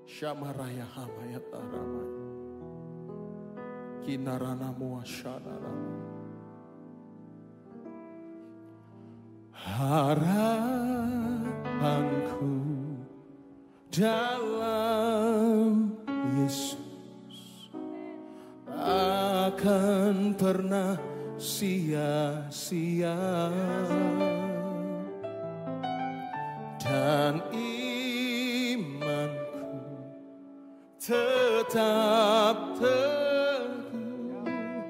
Syamaraya hamayata ramai. Kinarana muasyana. Harapanku dalam Yesus akan pernah sia-sia, dan imanku tetap teguh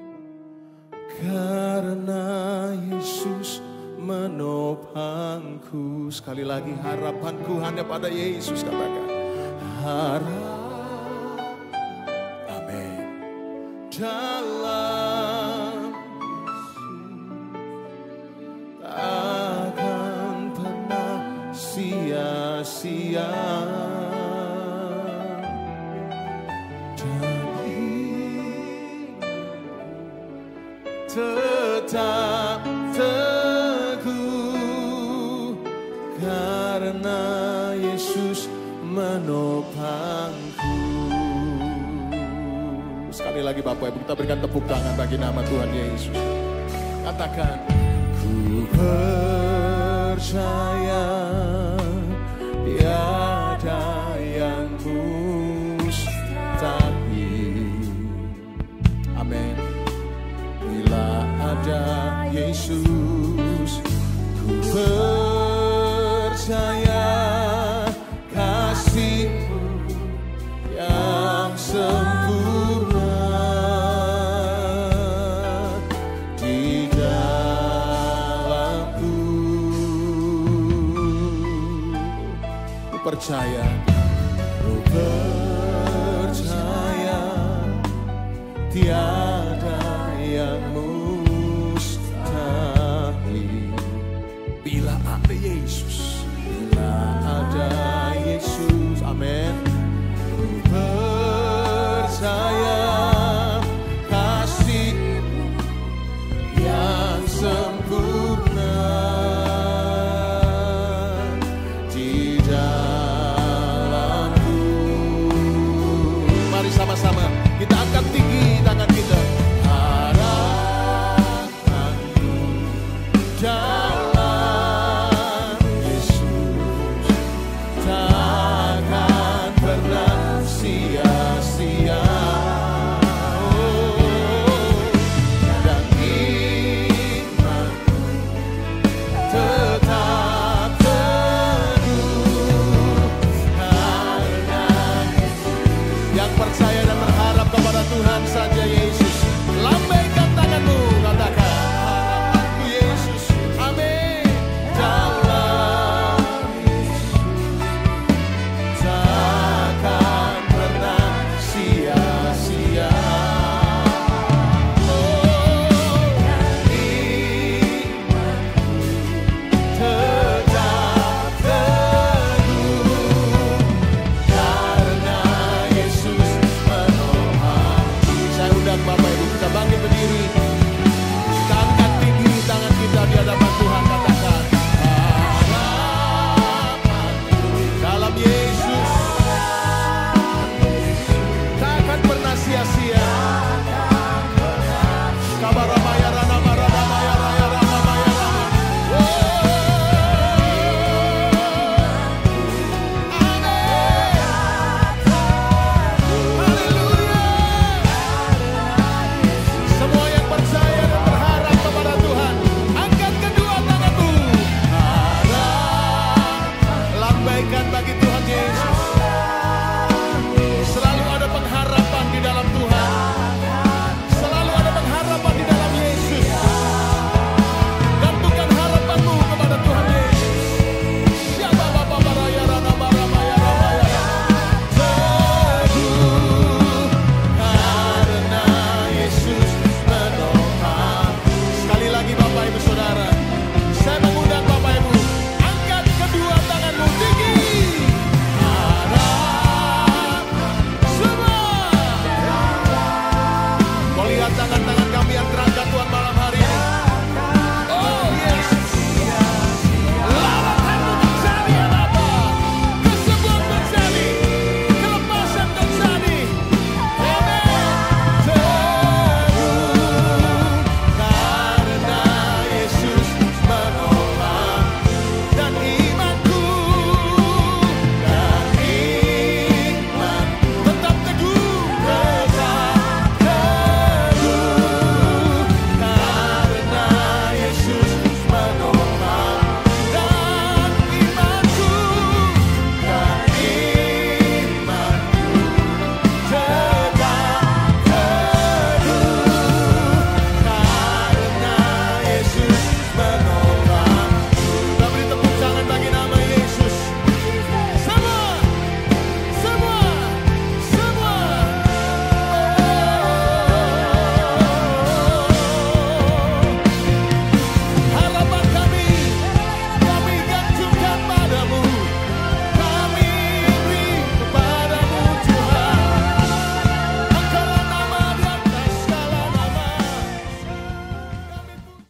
karena Yesus menopangku. Sekali lagi, harapanku hanya pada Yesus, katakan harap. Amin. Dalam Yesus takkan pernah sia-sia, tetap teguh karena Yesus menopangku. Sekali lagi Bapak Ibu, kita berikan tepuk tangan bagi nama Tuhan Yesus. Katakan, ku percaya tiada yang mustahil. Amin. Bila ada Yesus, ku percaya kasih-Mu yang sempurna di dalamku. Ku percaya